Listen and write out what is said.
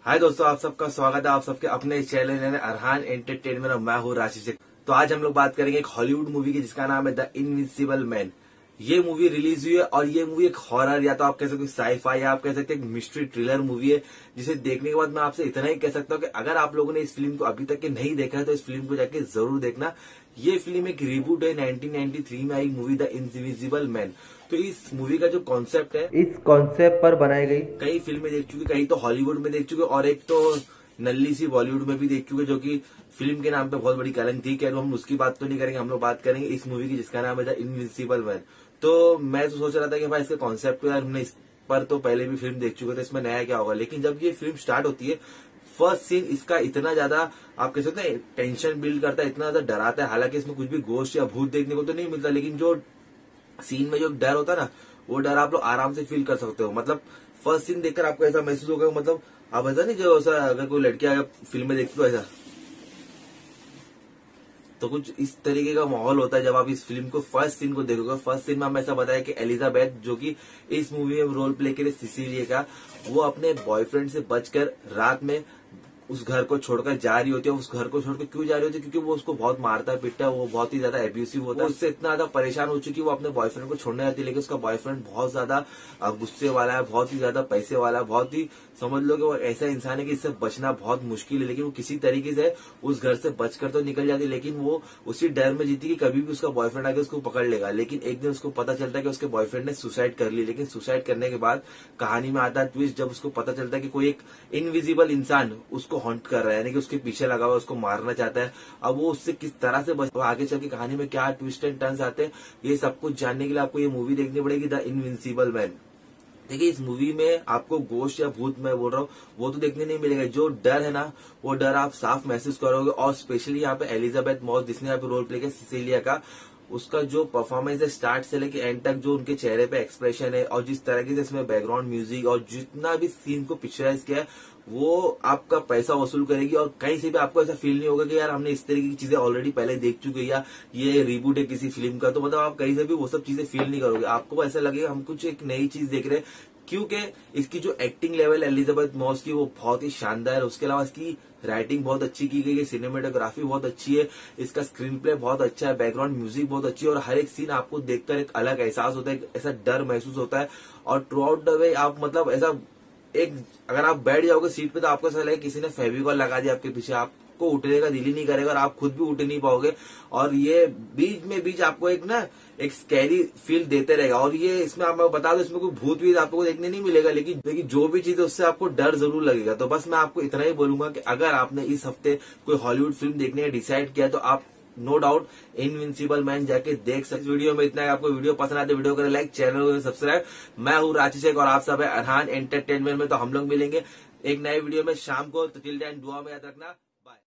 हाय दोस्तों, आप सबका स्वागत है आप सबके अपने चैनल अरहान एंटरटेनमेंट और मैं हूँ राशि से। तो आज हम लोग बात करेंगे एक हॉलीवुड मूवी की जिसका नाम है द इनविंसिबल मैन। ये मूवी रिलीज हुई है और ये मूवी एक हॉरर या तो आप कह सकते हो साईफाई या आप कह सकते हैं एक मिस्ट्री थ्रिलर मूवी है, जिसे देखने के बाद मैं आपसे इतना ही कह सकता हूँ कि अगर आप लोगों ने इस फिल्म को अभी तक के नहीं देखा है तो इस फिल्म को जाके जरूर देखना। ये फिल्म एक रिबूट है, 1993 में आई मूवी द इनविजिबल मैन। तो इस मूवी का जो कॉन्सेप्ट है, इस कॉन्सेप्ट पर बनाई गई कई फिल्में देख चुके, कई तो हॉलीवुड में देख चुके और एक तो नल्ली सी बॉलीवुड में भी देख चुके, जो कि फिल्म के नाम पे बहुत बड़ी कलंक थी। खैर हम उसकी बात तो नहीं करेंगे, हम लोग बात करेंगे इस मूवी की जिसका नाम है द इनविंसिबल मैन। तो मैं तो सोच रहा था कि भाई इसके कॉन्सेप्ट को यार हमने इस पर तो पहले भी फिल्म देख चुके थे, इसमें नया क्या होगा। लेकिन जब ये फिल्म स्टार्ट होती है, फर्स्ट सीन इसका इतना ज्यादा आप कह सकते हैं टेंशन बिल्ड करता है, इतना ज्यादा डराता है। हालांकि इसमें कुछ भी गोश्त या भूत देखने को तो नहीं मिलता, लेकिन जो सीन में जो डर होता है ना, वो डर आप लोग आराम से फील कर सकते हो। मतलब फर्स्ट सीन देखकर आपको ऐसा महसूस होगा, मतलब आप ऐसा नहीं जो ऐसा अगर कोई लड़की अगर फिल्म में देखती हो ऐसा, तो कुछ इस तरीके का माहौल होता है जब आप इस फिल्म को फर्स्ट सीन को देखोगे। फर्स्ट सीन में हमें ऐसा बताया कि एलिजाबेथ, जो कि इस मूवी में रोल प्ले के लिए सिसिलिया का, वो अपने बॉयफ्रेंड से बचकर रात में उस घर को छोड़कर जा रही होती है। उस घर को छोड़कर क्यों जा रही होती है? क्योंकि वो उसको बहुत मारता है पीटता है, वो बहुत ही ज्यादा एब्यूसिव होता है। उससे इतना ज्यादा परेशान हो चुकी है वो अपने बॉयफ्रेंड को छोड़ने जाती है, लेकिन उसका बॉयफ्रेंड बहुत ज्यादा गुस्से वाला है, बहुत ही ज्यादा पैसे वाला है, बहुत ही समझ लो कि वो ऐसा इंसान है कि इससे बचना बहुत मुश्किल है। लेकिन वो किसी तरीके से उस घर से बचकर तो निकल जाती है, लेकिन वो उसी डर में जीती कि कभी भी उसका बॉयफ्रेंड आके उसको पकड़ लेगा। लेकिन एक दिन उसको पता चलता है कि उसके बॉयफ्रेंड ने सुसाइड कर ली। लेकिन सुसाइड करने के बाद कहानी में आता है ट्विस्ट, जब उसको पता चलता है कि कोई एक इनविजिबल इंसान उसको हॉन्ट कर रहा है, यानी कि उसके पीछे लगा हुआ उसको मारना चाहता है। अब वो उससे किस तरह से बच, आगे चल के कहानी में क्या ट्विस्ट एंड टर्न्स आते हैं, ये सब कुछ जानने के लिए आपको ये मूवी देखनी पड़ेगी द इनविंसिबल मैन। देखिए इस मूवी में आपको गोश्त या भूत मैं बोल रहा हूँ वो तो देखने नहीं मिलेगा, जो डर है ना वो डर आप साफ महसूस करोगे। और स्पेशली यहाँ पे एलिजाबेथ मॉस जिसने यहाँ पे रोल प्ले किया सिसिलिया का, उसका जो परफॉर्मेंस है स्टार्ट से लेके एंड तक, जो उनके चेहरे पे एक्सप्रेशन है और जिस तरीके से इसमें बैकग्राउंड म्यूजिक और जितना भी सीन को पिक्चराइज किया है, वो आपका पैसा वसूल करेगी। और कहीं से भी आपको ऐसा फील नहीं होगा कि यार हमने इस तरीके की चीजें ऑलरेडी पहले देख चुके हैं या ये रिबूट है किसी फिल्म का। तो मतलब आप कहीं से भी वो सब चीजें फील नहीं करोगे, आपको ऐसा लगेगा हम कुछ एक नई चीज देख रहे हैं। क्योंकि इसकी जो एक्टिंग लेवल एलिजाबेथ मॉस की वो बहुत ही शानदार है। उसके अलावा इसकी राइटिंग बहुत अच्छी की गई है, सिनेमेटोग्राफी बहुत अच्छी है, इसका स्क्रीन प्ले बहुत अच्छा है, बैकग्राउंड म्यूजिक बहुत अच्छी है और हर एक सीन आपको देखकर एक अलग एहसास होता है, ऐसा डर महसूस होता है। और थ्रू आउट द वे आप मतलब ऐसा एक अगर आप बैठ जाओगे सीट पे तो आपको ऐसा लगेगा किसी ने फेविकॉल लगा दिया आपके पीछे, आपको उठने का दिल ही नहीं करेगा और आप खुद भी उठ नहीं पाओगे। और ये बीच में बीच आपको एक स्कैरी फील देते रहेगा। और ये इसमें आप मैं बता दूं, इसमें कोई भूत भी आपको देखने नहीं मिलेगा, लेकिन जो भी चीज है उससे आपको डर जरूर लगेगा। तो बस मैं आपको इतना ही बोलूंगा कि अगर आपने इस हफ्ते कोई हॉलीवुड फिल्म देखने का डिसाइड किया तो आप नो डाउट इनविंसिबल मैन जाके देख सकते। वीडियो में इतना है, आपको वीडियो पसंद आते वीडियो करें लाइक, चैनल को सब्सक्राइब। मैं हूँ राशि शेख और आप सब है अरहान एंटरटेनमेंट में। तो हम लोग मिलेंगे एक नए वीडियो में शाम को, तो टिल देन दुआ में याद रखना।